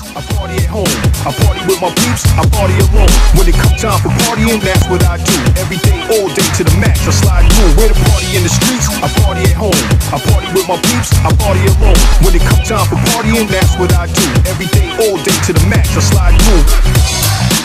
I party at home, I party with my peeps, I party alone. When it comes time for partying, that's what I do. Every day, all day to the max, I slide through. Where the party in the streets, I party at home. I party with my peeps, I party alone. When it comes time for partying, that's what I do. Every day, all day to the max, I slide through.